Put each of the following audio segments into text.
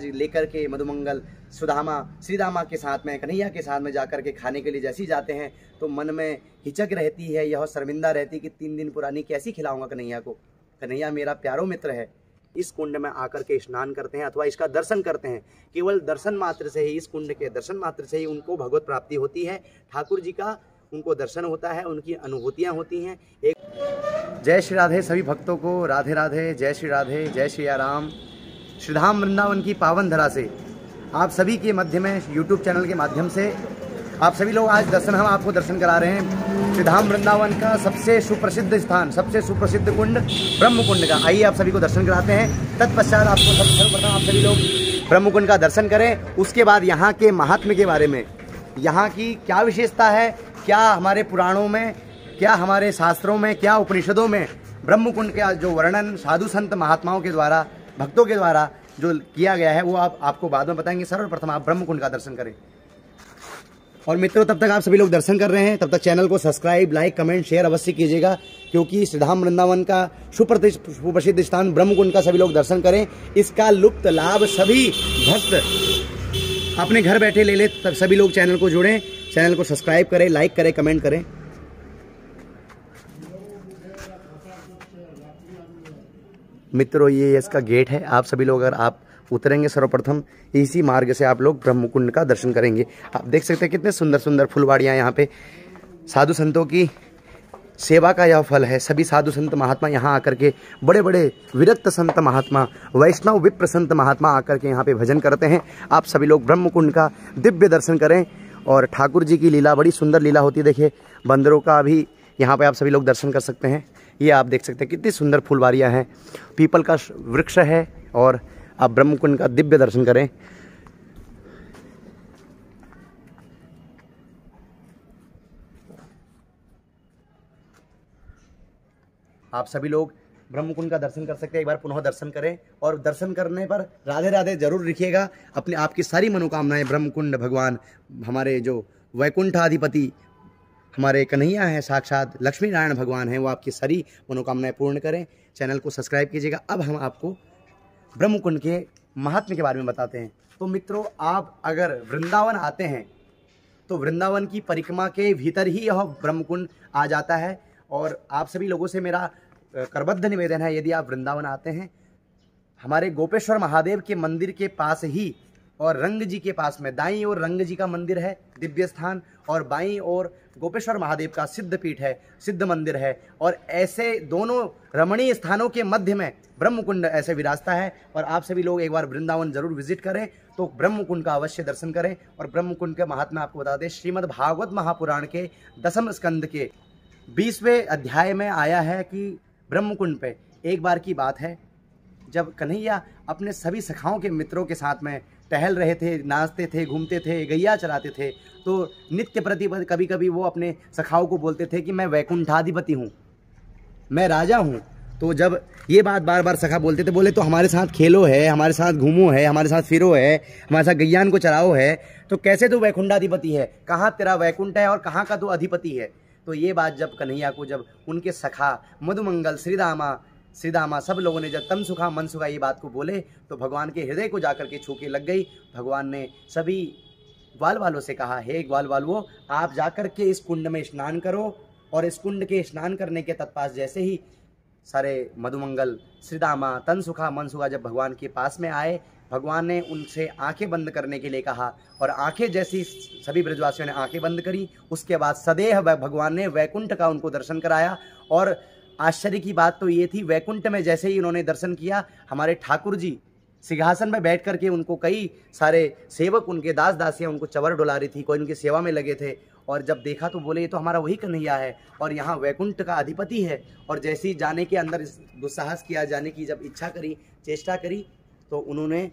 लेकर के मधुमंगल सुदामा श्रीदामा के साथ में कन्हैया के साथ में जाकर के खाने के लिए जैसे ही जाते हैं तो मन में हिचक रहती है, यह शर्मिंदा रहती कि 3 दिन पुरानी कैसी खिलाऊंगा कन्हैया को। कन्हैया मेरा प्यारो मित्र है। इस कुंड में आकर के स्नान करते हैं अथवा इसका दर्शन करते हैं। केवल दर्शन मात्र से ही, इस कुंड के दर्शन मात्र से ही उनको भगवत प्राप्ति होती है। ठाकुर जी का उनको दर्शन होता है, उनकी अनुभूतियाँ होती हैं। एक जय श्री राधे सभी भक्तों को, राधे राधे, जय श्री राधे, जय श्री राम। श्रीधाम वृंदावन की पावन धरा से आप सभी के मध्य में यूट्यूब चैनल के माध्यम से आप सभी लोग आज हम आपको दर्शन करा रहे हैं श्रीधाम वृंदावन का सबसे सुप्रसिद्ध स्थान, सबसे सुप्रसिद्ध कुंड ब्रह्म कुंड का। आइए आप सभी को दर्शन कराते हैं। तत्पश्चात आपको सर्वप्रथम आप सभी लोग ब्रह्म कुंड का दर्शन करें। उसके बाद यहाँ के महात्म्य के बारे में, यहाँ की क्या विशेषता है, क्या हमारे पुराणों में, क्या हमारे शास्त्रों में, क्या उपनिषदों में ब्रह्म कुंड का जो वर्णन साधु संत महात्माओं के द्वारा, भक्तों के द्वारा जो किया गया है वो आपको बाद में बताएंगे। सर्वप्रथम आप ब्रह्म कुंड का दर्शन करें। और मित्रों, तब तक आप सभी लोग दर्शन कर रहे हैं, तब तक चैनल को सब्सक्राइब, लाइक, कमेंट, शेयर अवश्य कीजिएगा, क्योंकि श्रीधाम वृंदावन का सुप्रसिद्ध स्थान ब्रह्म कुंड का सभी लोग दर्शन करें। इसका लुप्त लाभ सभी भक्त अपने घर बैठे ले ले। तब सभी लोग चैनल को जुड़ें, चैनल को सब्सक्राइब करें, लाइक करें, कमेंट करें। मित्रों, ये इसका गेट है। आप सभी लोग अगर आप उतरेंगे सर्वप्रथम इसी मार्ग से आप लोग ब्रह्म कुंड का दर्शन करेंगे। आप देख सकते हैं कितने सुंदर सुंदर फुलवाड़ियाँ यहाँ पे। साधु संतों की सेवा का यह फल है। सभी साधु संत महात्मा यहाँ आकर के, बड़े बड़े विरक्त संत महात्मा, वैष्णव विप्र संत महात्मा आकर के यहाँ पे भजन करते हैं। आप सभी लोग ब्रह्म कुंड का दिव्य दर्शन करें। और ठाकुर जी की लीला, बड़ी सुंदर लीला होती है। देखिए, बंदरों का भी यहाँ पे आप सभी लोग दर्शन कर सकते हैं। ये आप देख सकते हैं कितनी सुंदर फुलवारियाँ हैं, पीपल का वृक्ष है। और आप ब्रह्म कुंड का दिव्य दर्शन करें। आप सभी लोग ब्रह्म कुंड का दर्शन कर सकते हैं। एक बार पुनः दर्शन करें और दर्शन करने पर राधे राधे जरूर लिखिएगा। अपने आपकी सारी मनोकामनाएं ब्रह्म कुंड भगवान, हमारे जो वैकुंठाधिपति हमारे कन्हैया हैं, साक्षात लक्ष्मी नारायण भगवान हैं, वो आपकी सारी मनोकामनाएं पूर्ण करें। चैनल को सब्सक्राइब कीजिएगा। अब हम आपको ब्रह्म कुंड के महात्म्य के बारे में बताते हैं। तो मित्रों, आप अगर वृंदावन आते हैं तो वृंदावन की परिक्रमा के भीतर ही यह ब्रह्म कुंड आ जाता है। और आप सभी लोगों से मेरा करबद्ध निवेदन है, यदि आप वृंदावन आते हैं, हमारे गोपेश्वर महादेव के मंदिर के पास ही और रंग जी के पास में, दाईं ओर रंग जी का मंदिर है, दिव्य स्थान, और बाईं ओर गोपेश्वर महादेव का सिद्ध पीठ है, सिद्ध मंदिर है। और ऐसे दोनों रमणीय स्थानों के मध्य में ब्रह्म कुंड ऐसे विराजता है। और आप सभी लोग एक बार वृंदावन जरूर विजिट करें, तो ब्रह्म कुंड का अवश्य दर्शन करें। और ब्रह्म कुंड के महात्मा आपको बता दें, श्रीमद् भागवत महापुराण के 10वें स्कंद के 20वें अध्याय में आया है कि ब्रह्म कुंड पे एक बार की बात है, जब कन्हैया अपने सभी सखाओं के मित्रों के साथ में टहल रहे थे, नाचते थे, घूमते थे, गैया चराते थे, तो नित्य प्रति कभी कभी वो अपने सखाओं को बोलते थे कि मैं वैकुंठाधिपति हूँ, मैं राजा हूँ। तो जब ये बात बार बार सखा बोलते थे, बोले तो हमारे साथ खेलो है, हमारे साथ घूमो है, हमारे साथ फिरो है, हमारे साथ गैयान को चराओ है, तो कैसे तू वैकुंठाधिपति है, कहाँ तेरा वैकुंठ है और कहाँ का तू अधिपति है। तो ये बात जब कन्हैया को, जब उनके सखा मधुमंगल श्रीदामा सब लोगों ने जब तम सुखा मन सुखा ये बात को बोले, तो भगवान के हृदय को जाकर के छू के लग गई। भगवान ने सभी ग्वाल वालों से कहा, हे ग्वाल वालों, आप जाकर के इस कुंड में स्नान करो। और इस कुंड के स्नान करने के तत्पास जैसे ही सारे मधुमंगल श्रीदामा तन सुखा मन सुखा जब भगवान के पास में आए, भगवान ने उनसे आंखें बंद करने के लिए कहा। और आंखें जैसी सभी ब्रजवासियों ने आंखें बंद करी, उसके बाद सदैव भगवान ने वैकुंठ का उनको दर्शन कराया। और आश्चर्य की बात तो ये थी, वैकुंठ में जैसे ही उन्होंने दर्शन किया, हमारे ठाकुर जी सिंहासन में बैठ करके, उनको कई सारे सेवक, उनके दास दासियाँ उनको चवर डुला रही थी, कोई उनकी सेवा में लगे थे। और जब देखा तो बोले ये तो हमारा वही कन्हैया है और यहाँ वैकुंठ का अधिपति है। और जैसे ही जाने के अंदर दुस्साहस किया, जाने की जब इच्छा करी, चेष्टा करी, तो उन्होंने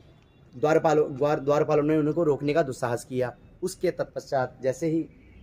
द्वारपालों ने उनको रोकने का दुस्साहस किया। उसके तत्पश्चात जैसे ही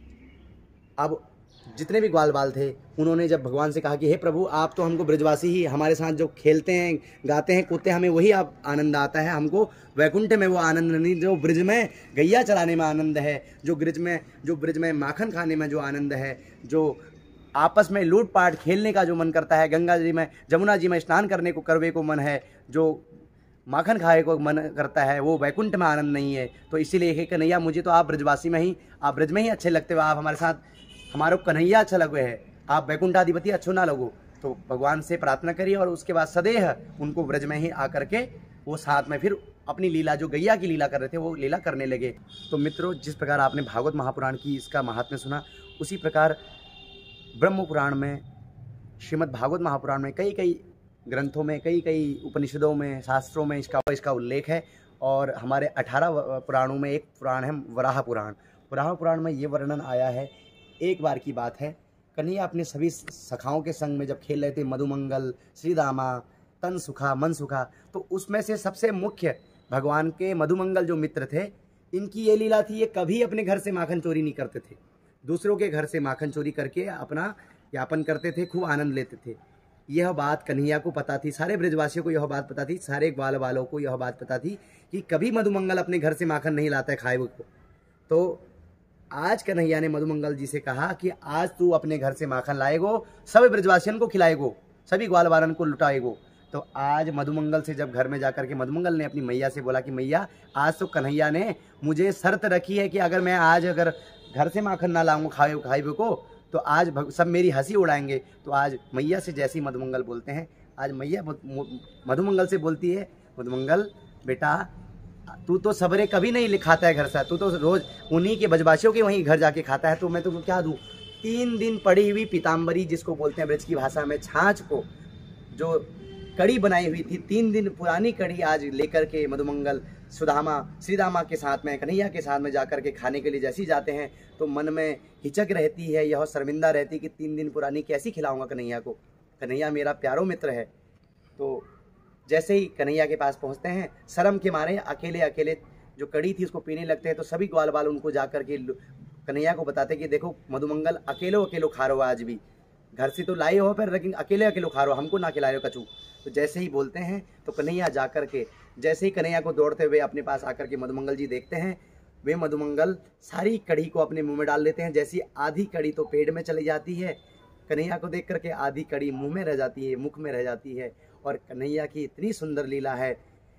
अब जितने भी ग्वाल बाल थे, उन्होंने जब भगवान से कहा कि हे प्रभु, आप तो हमको ब्रजवासी ही, हमारे साथ जो खेलते हैं, गाते हैं, कूदते हैं, हमें वही आप आनंद आता है, हमको वैकुंठ में वो आनंद नहीं, जो ब्रज में गैया चलाने में आनंद है, जो ब्रज में माखन खाने में जो आनंद है, जो आपस में लूट पाट खेलने का जो मन करता है, गंगा जी में, जमुना जी में स्नान करने को करवे को मन है, जो माखन खाए को मन करता है, वो वैकुंठ में आनंद नहीं है। तो इसीलिए हे कन्हैया, मुझे तो आप ब्रजवासी में ही, आप ब्रज में ही अच्छे लगते हो, आप हमारे साथ, हमारो कन्हैया अच्छा लगे है, आप वैकुंठाधिपति अच्छो ना लगो। तो भगवान से प्रार्थना करिए और उसके बाद सदैह उनको ब्रज में ही आकर के वो साथ में फिर अपनी लीला, जो गैया की लीला कर रहे थे, वो लीला करने लगे। तो मित्रों, जिस प्रकार आपने भागवत महापुराण की इसका महात्म्य सुना, उसी प्रकार ब्रह्म पुराण में, श्रीमद् भागवत महापुराण में कई कई ग्रंथों में, कई कई उपनिषदों में, शास्त्रों में इसका उल्लेख है। और हमारे 18 पुराणों में एक पुराण है वराह पुराण। वराह पुराण में ये वर्णन आया है, एक बार की बात है, कन्हैया अपने सभी सखाओं के संग में जब खेल रहे थे, मधुमंगल, श्रीदामा, तन सुखा, मन सुखा, तो उसमें से सबसे मुख्य भगवान के मधुमंगल जो मित्र थे, इनकी ये लीला थी, ये कभी अपने घर से माखन चोरी नहीं करते थे, दूसरों के घर से माखन चोरी करके अपना यापन करते थे, खूब आनंद लेते थे। यह बात कन्हैया को पता थी, सारे ब्रजवासियों को यह बात पता थी, सारे ग्वाल वालों को यह बात पता थी कि कभी मधुमंगल अपने घर से माखन नहीं लाता है खाए को। तो आज कन्हैया ने मधुमंगल जी से कहा कि आज तू अपने घर से माखन लाएगो, सभी ब्रजवासियों को खिलाएगो, सभी ग्वाल वालन को लुटाएगो। तो आज मधुमंगल से जब घर में जाकर के मधुमंगल ने अपनी मैया से बोला कि मैया, आज तो कन्हैया ने मुझे शर्त रखी है कि अगर मैं आज अगर घर से माखन ना लाऊंगा खाए को, तो आज सब मेरी हंसी उड़ाएंगे। तो आज मैया से जैसे ही मधुमंगल बोलते हैं, आज मैया मधुमंगल से बोलती है, मधुमंगल बेटा, तू तो सबरे कभी नहीं खाता है घर से, तू तो रोज उन्हीं के ब्रजवासियों के वहीं घर जाके खाता है, तो मैं तुमको क्या दूं? 3 दिन पड़ी हुई पीताम्बरी, जिसको बोलते हैं ब्रज की भाषा में छाछ को, जो कड़ी बनाई हुई थी, 3 दिन पुरानी कड़ी आज लेकर के मधुमंगल सुदामा, श्रीदामा के साथ में, कन्हैया के साथ में जाकर के खाने के लिए जैसे ही जाते हैं, तो मन में हिचक रहती है, यह शर्मिंदा रहती कि 3 दिन पुरानी कैसी खिलाऊंगा कन्हैया को, कन्हैया मेरा प्यारो मित्र है। तो जैसे ही कन्हैया के पास पहुंचते हैं, शर्म के मारे अकेले अकेले जो कड़ी थी उसको पीने लगते हैं। तो सभी ग्वाल बाल उनको जाकर के कन्हैया को बताते कि देखो मधुमंगल अकेलो खा रहे हो, आज भी घर से तो लाए हो पर, लेकिन अकेले खा रहे हो, हमको ना खिलाए हो कचू। तो जैसे ही बोलते हैं तो कन्हैया जाकर के, जैसे ही कन्हैया को दौड़ते हुए अपने पास आकर के मधुमंगल जी देखते हैं, वे मधुमंगल सारी कड़ी को अपने मुंह में डाल लेते हैं। जैसी आधी कड़ी तो पेट में चली जाती है, कन्हैया को देख करके आधी कड़ी मुंह में रह जाती है, मुख में रह जाती है। और कन्हैया की इतनी सुंदर लीला है,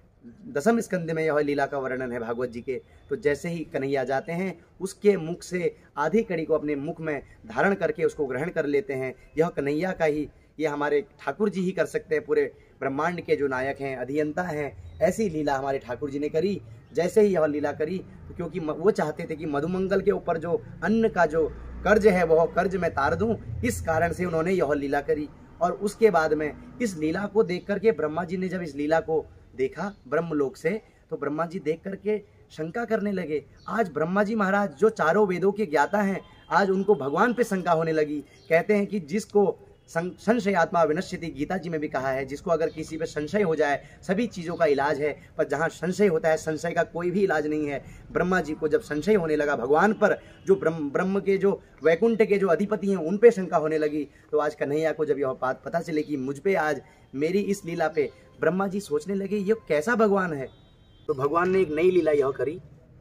10वें स्कंद में यह लीला का वर्णन है भागवत जी के। तो जैसे ही कन्हैया जाते हैं, उसके मुख से आधी कड़ी को अपने मुख में धारण करके उसको ग्रहण कर लेते हैं। यह कन्हैया का ही, ये हमारे ठाकुर जी ही कर सकते हैं, पूरे ब्रह्मांड के जो नायक हैं, अधियंता हैं, ऐसी लीला हमारे ठाकुर जी ने करी। जैसे ही यह लीला करी, तो क्योंकि वो चाहते थे कि मधुमंगल के ऊपर जो अन्न का जो कर्ज है, वह कर्ज मैं तार दूं, इस कारण से उन्होंने यह लीला करी। और उसके बाद में इस लीला को देख करके ब्रह्मा जी ने जब इस लीला को देखा ब्रह्मलोक से, तो ब्रह्मा जी देख करके शंका करने लगे। आज ब्रह्मा जी महाराज जो चारों वेदों के ज्ञाता हैं, आज उनको भगवान पे शंका होने लगी। कहते हैं कि जिसको संशय आत्मा विनश्यति, गीता जी में भी कहा है, जिसको अगर किसी पे संशय हो जाए, सभी चीज़ों का इलाज है, पर जहाँ संशय होता है, संशय का कोई भी इलाज नहीं है। ब्रह्मा जी को जब संशय होने लगा भगवान पर, जो ब्रह्म के जो वैकुंठ के जो अधिपति हैं, उन पे शंका होने लगी। तो आज कन्हैया को जब यह बात पता चले कि मुझ पे आज मेरी इस लीला पे, ब्रह्मा जी सोचने लगे ये कैसा भगवान है। तो भगवान ने एक नई लीला यह करी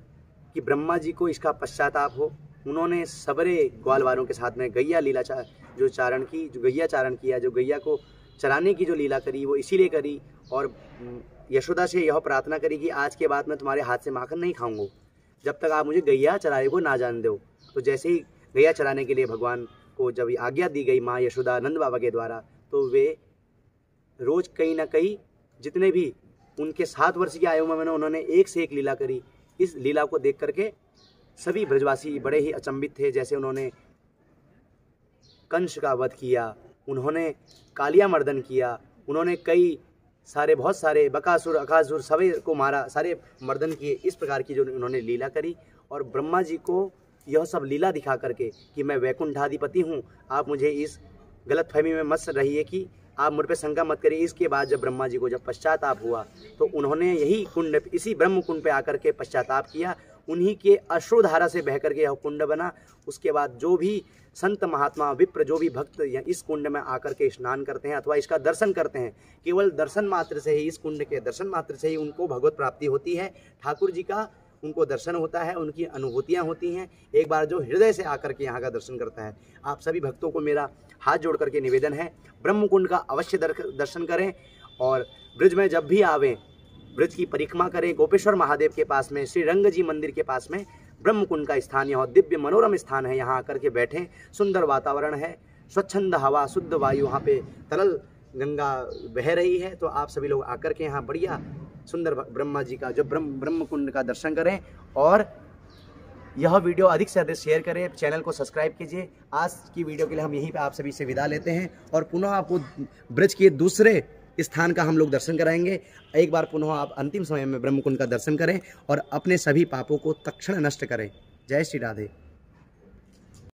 कि ब्रह्मा जी को इसका पश्चाताप हो। उन्होंने सबरे ग्वाल वालों के साथ में गैया लीला जो गैया चारण किया, जो गैया को चराने की जो लीला करी, वो इसीलिए करी। और यशोदा से यह प्रार्थना करी कि आज के बाद मैं तुम्हारे हाथ से माखन नहीं खाऊंगा, जब तक आप मुझे गैया चराए को ना जान दो। तो जैसे ही गैया चराने के लिए भगवान को जब आज्ञा दी गई माँ यशोदा नंद बाबा के द्वारा, तो वे रोज कहीं ना कहीं, जितने भी उनके 7 वर्ष की आयु में उन्होंने एक से एक लीला करी। इस लीला को देख करके सभी ब्रजवासी बड़े ही अचंभित थे। जैसे उन्होंने कंस का वध किया, उन्होंने कालिया मर्दन किया, उन्होंने कई सारे बहुत सारे बकासुर अकासुर सभी को मारा, सारे मर्दन किए। इस प्रकार की जो उन्होंने लीला करी, और ब्रह्मा जी को यह सब लीला दिखा करके कि मैं वैकुंठाधिपति हूँ, आप मुझे इस गलतफहमी में मत रहिए कि आप मुझ पे शंका मत करिए। इसके बाद जब ब्रह्मा जी को जब पश्चाताप हुआ, तो उन्होंने यही कुंड, इसी ब्रह्म कुंड पे आकर के पश्चाताप किया। उन्हीं के अश्रुधारा से बह करके यह कुंड बना। उसके बाद जो भी संत महात्मा विप्र, जो भी भक्त इस कुंड में आकर के स्नान करते हैं अथवा इसका दर्शन करते हैं, केवल दर्शन मात्र से ही, इस कुंड के दर्शन मात्र से ही उनको भगवत प्राप्ति होती है। ठाकुर जी का उनको दर्शन होता है, उनकी अनुभूतियाँ होती हैं। एक बार जो हृदय से आकर के यहाँ का दर्शन करता है, आप सभी भक्तों को मेरा हाथ जोड़ करके निवेदन है, ब्रह्म कुंड का अवश्य दर्शन करें। और ब्रज में जब भी आवें, ब्रज की परिक्रमा करें। गोपेश्वर महादेव के पास में श्री रंग जी मंदिर के पास में ब्रह्मकुंड का स्थान, यह दिव्य मनोरम स्थान है। यहाँ आकर के बैठें, सुंदर वातावरण है, स्वच्छंद हवा, शुद्ध वायु, वहाँ पे तरल गंगा बह रही है। तो आप सभी लोग आकर के यहाँ बढ़िया सुंदर ब्रह्मा जी का जो ब्रह्मकुंड का दर्शन करें और यह वीडियो अधिक से अधिक शेयर करें, चैनल को सब्सक्राइब कीजिए। आज की वीडियो के लिए हम यहीं पे आप सभी से विदा लेते हैं और पुनः आपको ब्रज के दूसरे स्थान का हम लोग दर्शन कराएंगे। एक बार पुनः आप अंतिम समय में ब्रह्मकुंड का दर्शन करें और अपने सभी पापों को तत्क्षण नष्ट करें। जय श्री राधे।